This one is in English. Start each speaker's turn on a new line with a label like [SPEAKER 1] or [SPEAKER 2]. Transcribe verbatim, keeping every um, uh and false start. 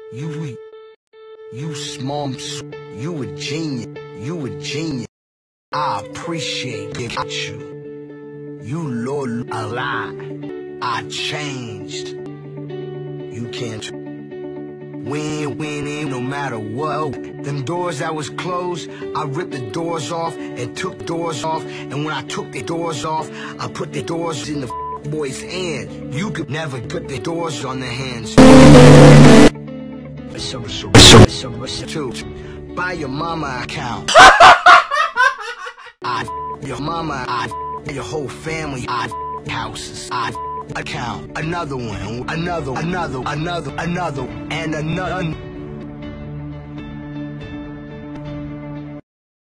[SPEAKER 1] You, you small, you a genius, you a genius. I appreciate you. You Lord a lot. I changed. You can't win, win in no matter what. Them doors that was closed, I ripped the doors off and took doors off. And when I took the doors off, I put the doors in the boy's hand. You could never put the doors on the hands. So, so, so, so, two. Buy your mama account. I your mama, I your whole family, I houses, I account. Another one, another, another, another, another, and another.